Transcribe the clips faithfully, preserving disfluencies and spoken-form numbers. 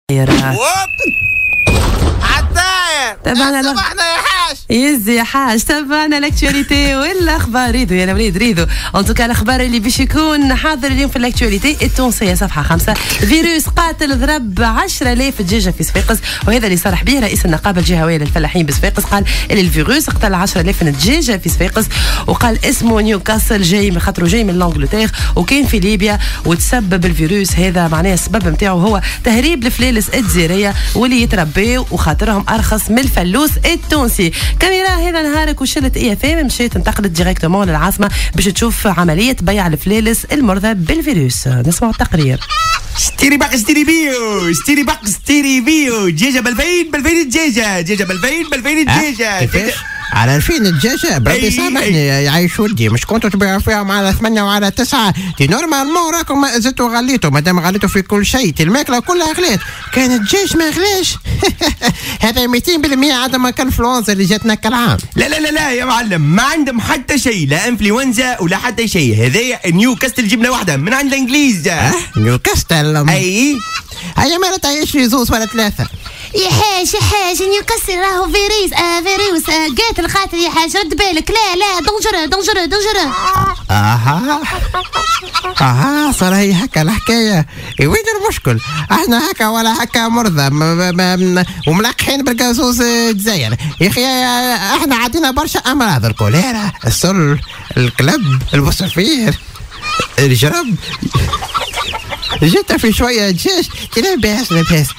عالداير تبعنا صباحنا يا حاج يزي يا حاج. تبعنا الاكتواليتي والاخبار. ريدو يا وليد ريدو. ان توكا الاخبار اللي باش يكون حاضر اليوم في الاكتواليتي التونسيه صفحه خمسه. فيروس قاتل ضرب عشرة آلاف دجاجه في صفاقس، وهذا اللي صرح به رئيس النقابه الجهويه للفلاحين بصفاقس. قال ان الفيروس قتل عشرة آلاف دجاجه في صفاقس، وقال اسمه نيوكاسل، جاي من خاطره جاي من لانجلتير وكان في ليبيا، وتسبب الفيروس هذا معناه السبب نتاعو هو تهريب الفلالس الجزيريه واللي يتربيوا وخاطرهم ارخص من الفلوس التونسي. كاميرا هذا نهارك وشلت اي اف ام مشيت انتقلت ديريكتومون للعاصمه باش تشوف عمليه بيع الفلالس المرضى بالفيروس. نسمعوا التقرير. اشتري باق اشتري بيو اشتري باق اشتري بيو دجاجه ب ألفين ب ألفين دجاجه دجاجه ب ألفين ب ألفين دجاجه. كيفاش؟ على ألفين الدجاجة بربي سامحني يا عايش ولدي، مش كنتوا تبيعوا فيهم على ثمانية وعلى تسعة؟ دي نورمالمون راكم زدتوا غليتوا، مادام غليتوا في كل شيء، الماكلة كلها غلات، كان الدجاج ما غلاش. هذا مئتين بالمئة عدم الانفلونزا اللي جاتنا كالعام. لا لا لا لا يا معلم، ما عندهم حتى شيء، لا انفلونزا ولا حتى شيء. هذايا نيوكاستل جبنا واحدة من عند الانجليز. أه؟ نيوكاستل؟ اي هيا ما تعيش لي زوز ولا ثلاثة. يا حاج يا حاج نيوكاسل راهو فيروس آه فيروس آه قاتل قاتل يا حاج، رد بالك. لا لا دونجرو دونجرو دونجرو. اها اها صار هي هكا الحكايه. وين المشكل؟ احنا هكا ولا هكا مرضى وملقحين بالقاسوس الجزائر يا اخي. احنا عندنا برشا امراض، الكوليرا، السل، الكلب، البصفير، الجرب. جيت في شويه دجاج لاباس لاباس.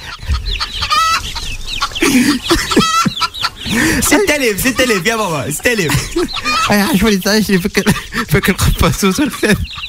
ستة آلاف ستة آلاف يا بابا ستة آلاف. يا عشوالي تعيش لي فكر فكر قفاصوس.